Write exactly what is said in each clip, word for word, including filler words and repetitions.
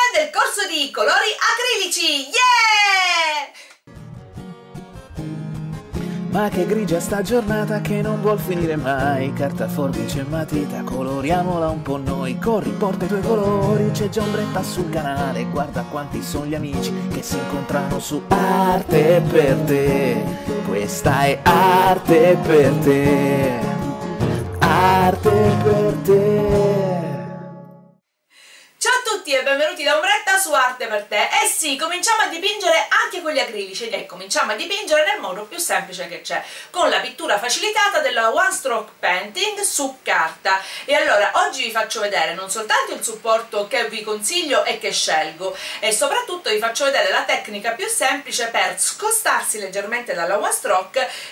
del corso di colori acrilici, yeah! Ma che grigia sta giornata che non vuol finire mai. Carta, forbice e matita, coloriamola un po' noi. Corri, porta i tuoi colori, c'è già ombretta sul canale. Guarda quanti sono gli amici che si incontrano su Arte per te. Questa è arte per te. Arte per te. Ciao a tutti e benvenuti da Ombretta su Arte per te. Eh sì, cominciamo a dipingere anche con gli acrilici e cominciamo a dipingere nel modo più semplice che c'è, con la pittura facilitata della One Stroke Painting su carta. E allora oggi vi faccio vedere non soltanto il supporto che vi consiglio e che scelgo, e soprattutto vi faccio vedere la tecnica più semplice per scostarsi leggermente dalla One Stroke,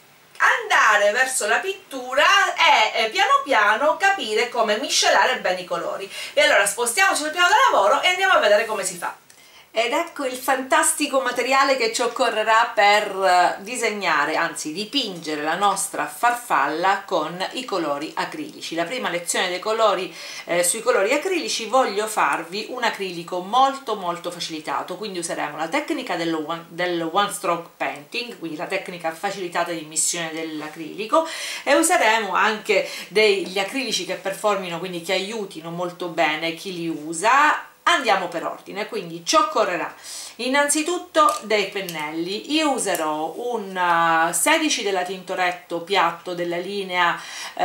andare verso la pittura e eh, piano piano capire come miscelare bene i colori. E allora spostiamoci sul piano da lavoro e andiamo a vedere come si fa. Ed ecco il fantastico materiale che ci occorrerà per disegnare, anzi dipingere la nostra farfalla con i colori acrilici. La prima lezione dei colori, eh, sui colori acrilici voglio farvi un acrilico molto molto facilitato, quindi useremo la tecnica dello one, del one stroke painting, quindi la tecnica facilitata di immissione dell'acrilico, e useremo anche degli acrilici che performino, quindi che aiutino molto bene chi li usa. Andiamo per ordine, quindi ci occorrerà innanzitutto dei pennelli. Io userò un sedici della Tintoretto piatto della linea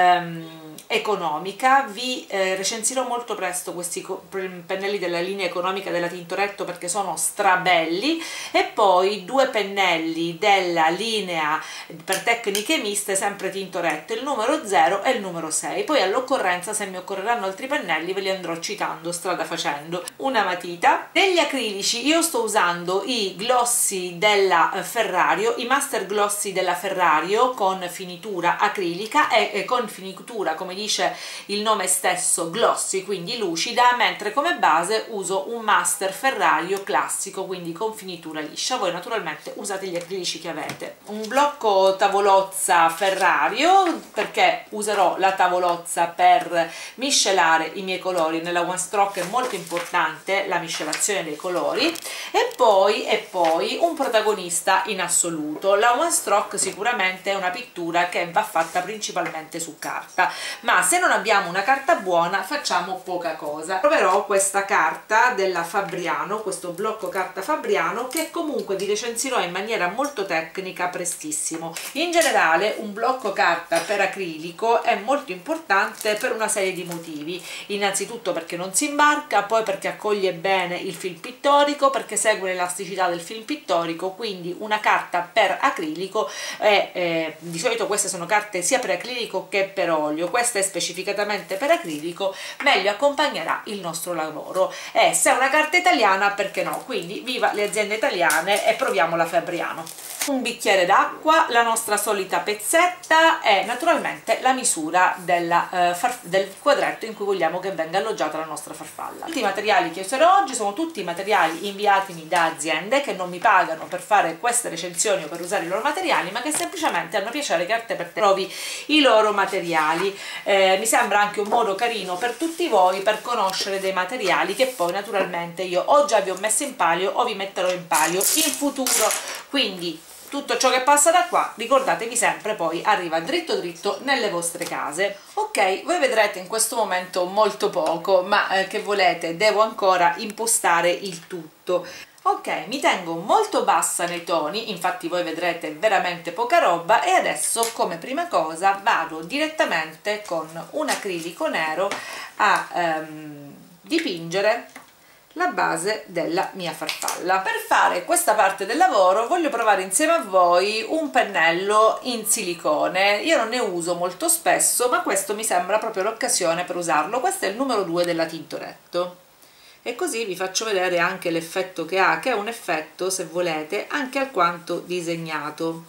ehm, economica. Vi eh, recensirò molto presto questi pennelli della linea economica della Tintoretto perché sono strabelli, e poi due pennelli della linea per tecniche miste, sempre Tintoretto, il numero zero e il numero sei. Poi all'occorrenza, se mi occorreranno altri pennelli, ve li andrò citando strada facendo. Una matita. Degli acrilici io sto usando i glossi della Ferrario, i master glossi della Ferrario con finitura acrilica e, e con finitura, come dice il nome stesso, glossi, quindi lucida, mentre come base uso un master Ferrario classico, quindi con finitura liscia. Voi naturalmente usate gli acrilici che avete. Un blocco tavolozza Ferrario, perché userò la tavolozza per miscelare i miei colori. Nella One Stroke è molto importante la miscelazione dei colori. E poi, e poi un protagonista in assoluto. La One Stroke sicuramente è una pittura che va fatta principalmente su carta, ma se non abbiamo una carta buona facciamo poca cosa. Proverò questa carta della Fabriano, questo blocco carta Fabriano, che comunque vi recensirò in maniera molto tecnica prestissimo. In generale un blocco carta per acrilico è molto importante per una serie di motivi: innanzitutto perché non si imbarca, poi perché accoglie bene il film pittorico, perché segue l'elasticità del film pittorico. Quindi una carta per acrilico è, eh, di solito queste sono carte sia per acrilico che per olio, questa è specificatamente per acrilico, meglio accompagnerà il nostro lavoro. E se è una carta italiana, perché no? Quindi viva le aziende italiane e proviamo la Fabriano. Un bicchiere d'acqua, la nostra solita pezzetta e naturalmente la misura della, eh, del quadretto in cui vogliamo che venga alloggiata la nostra farfalla. Tutti i materiali che userò oggi sono tutti materiali inviatimi da aziende che non mi pagano per fare queste recensioni o per usare i loro materiali, ma che semplicemente hanno piacere che Arte per te provi i loro materiali. Eh, mi sembra anche un modo carino per tutti voi per conoscere dei materiali che poi naturalmente io o già vi ho messo in palio o vi metterò in palio in futuro. Quindi tutto ciò che passa da qua, ricordatevi sempre, poi arriva dritto dritto nelle vostre case. Ok, voi vedrete in questo momento molto poco, ma eh, che volete, devo ancora impostare il tutto. Ok, mi tengo molto bassa nei toni, infatti voi vedrete veramente poca roba, e adesso come prima cosa vado direttamente con un acrilico nero a ehm, dipingere la base della mia farfalla. Per fare questa parte del lavoro voglio provare insieme a voi un pennello in silicone. Io non ne uso molto spesso, ma questo mi sembra proprio l'occasione per usarlo. Questo è il numero due della Tintoretto, e così vi faccio vedere anche l'effetto che ha, che è un effetto, se volete, anche alquanto disegnato.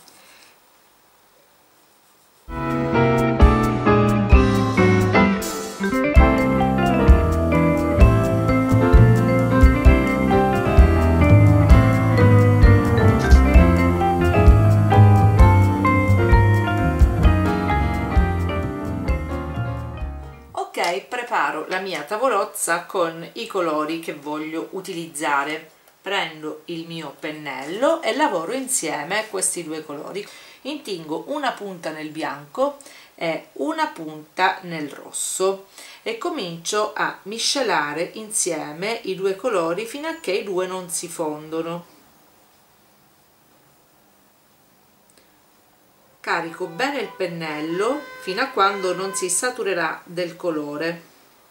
preparo la mia tavolozza con i colori che voglio utilizzare. Prendo il mio pennello e lavoro insieme questi due colori. Intingo una punta nel bianco e una punta nel rosso e comincio a miscelare insieme i due colori fino a che i due non si fondono. Carico bene il pennello fino a quando non si saturerà del colore.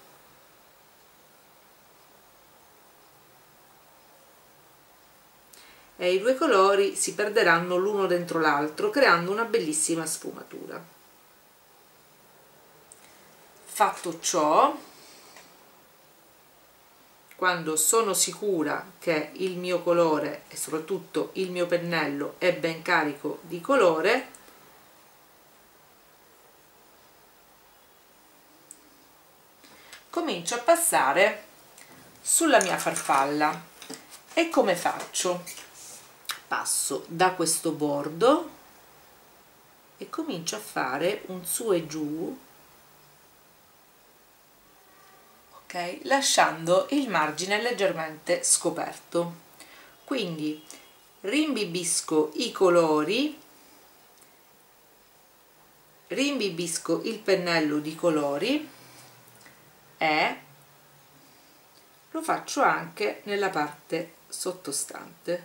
E i due colori si perderanno l'uno dentro l'altro, creando una bellissima sfumatura. Fatto ciò, quando sono sicura che il mio colore e soprattutto il mio pennello è ben carico di colore, comincio a passare sulla mia farfalla. E come faccio? Passo da questo bordo e comincio a fare un su e giù, ok, lasciando il margine leggermente scoperto. Quindi rimbibisco i colori, rimbibisco il pennello di colori e lo faccio anche nella parte sottostante.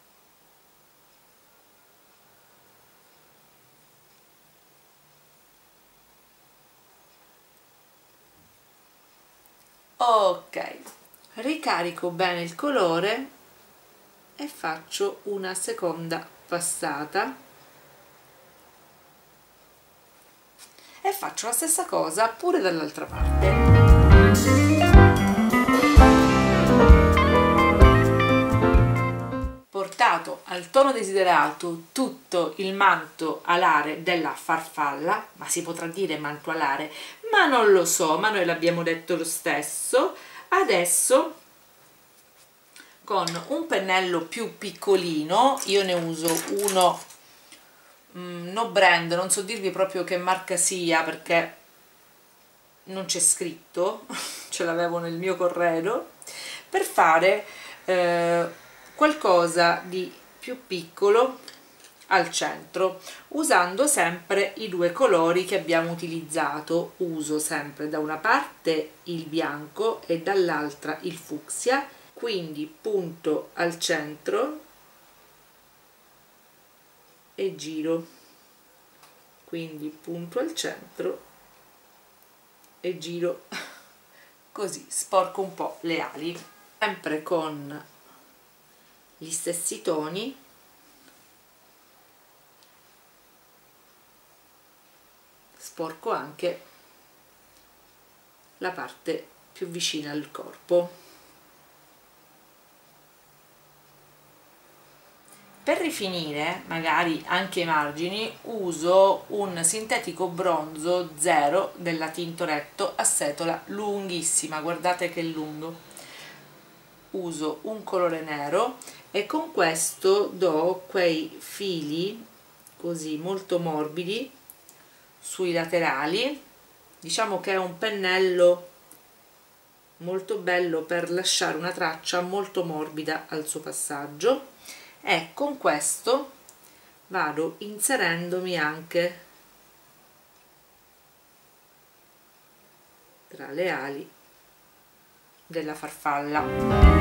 Ok, ricarico bene il colore e faccio una seconda passata e faccio la stessa cosa pure dall'altra parte. Portato al tono desiderato tutto il manto alare della farfalla, ma si potrà dire manto alare, ma non lo so, ma noi l'abbiamo detto lo stesso. Adesso con un pennello più piccolino, io ne uso uno mm, no brand, non so dirvi proprio che marca sia perché non c'è scritto, ce l'avevo nel mio corredo, per fare eh, qualcosa di più piccolo al centro, usando sempre i due colori che abbiamo utilizzato. Uso sempre da una parte il bianco e dall'altra il fucsia, quindi punto al centro e giro, quindi punto al centro e giro, così sporco un po' le ali, sempre con gli stessi toni. Sporco anche la parte più vicina al corpo. Per rifinire magari anche i margini uso un sintetico bronzo zero della Tintoretto a setola lunghissima, guardate che lungo. Uso un colore nero e con questo do quei fili così molto morbidi sui laterali. Diciamo che è un pennello molto bello per lasciare una traccia molto morbida al suo passaggio, e con questo vado inserendomi anche tra le ali della farfalla.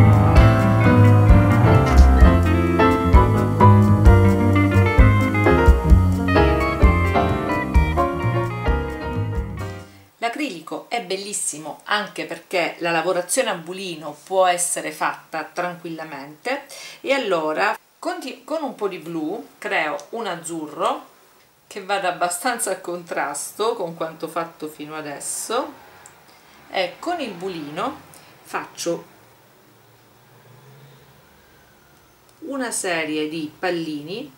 L'acrilico è bellissimo anche perché la lavorazione a bulino può essere fatta tranquillamente, e allora con, con un po' di blu creo un azzurro che vada abbastanza a contrasto con quanto fatto fino adesso, e con il bulino faccio una serie di pallini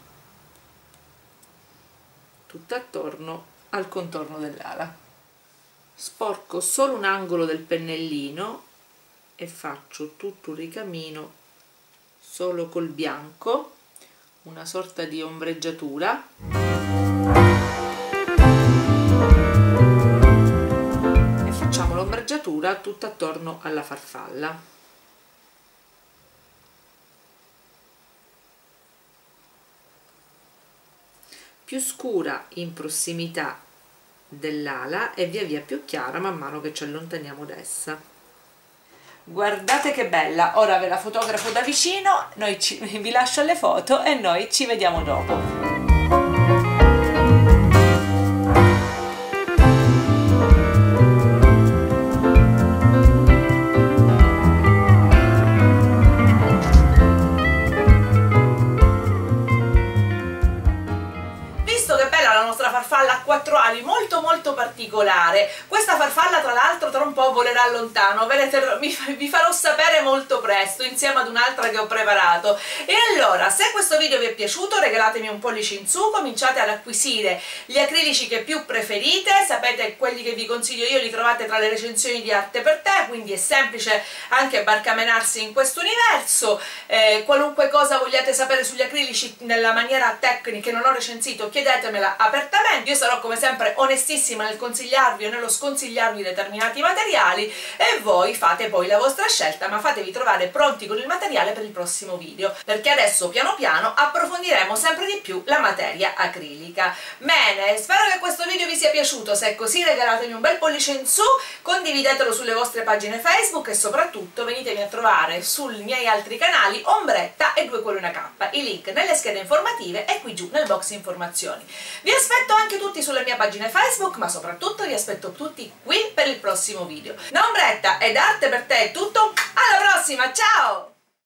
tutto attorno al contorno dell'ala. Sporco solo un angolo del pennellino e faccio tutto un ricamino solo col bianco, una sorta di ombreggiatura, e facciamo l'ombreggiatura sfrecciatura tutta attorno alla farfalla. Più scura in prossimità dell'ala e via via più chiara man mano che ci allontaniamo da essa. Guardate che bella, ora ve la fotografo da vicino, noi ci, vi lascio le foto e noi ci vediamo dopo. Farfalla a quattro ali molto molto particolare. Questa farfalla tra l'altro tra un po' volerà lontano, ve ne vi, vi farò sapere molto presto insieme ad un'altra che ho preparato. E allora, se questo video vi è piaciuto, regalatemi un pollice in su, cominciate ad acquisire gli acrilici che più preferite, sapete quelli che vi consiglio io li trovate tra le recensioni di Arte per Te, quindi è semplice anche barcamenarsi in questo universo. Eh, qualunque cosa vogliate sapere sugli acrilici nella maniera tecnica che non ho recensito, chiedetemela apertamente. Io sarò come sempre onestissima nel consigliarvi o nello sconsigliarvi determinati materiali e voi fate poi la vostra scelta, ma fatevi trovare pronti con il materiale per il prossimo video, perché adesso piano piano approfondiremo sempre di più la materia acrilica. Bene, spero che questo video vi sia piaciuto, se è così regalatemi un bel pollice in su, condividetelo sulle vostre pagine Facebook e soprattutto venitemi a trovare sui miei altri canali Ombretta e due cuori una K, i link nelle schede informative e qui giù nel box informazioni. Vi aspetto anche tutti sulle mie pagine Facebook, ma soprattutto vi aspetto tutti qui per il prossimo video. Da Ombretta ed Arte per Te è tutto, alla prossima, ciao!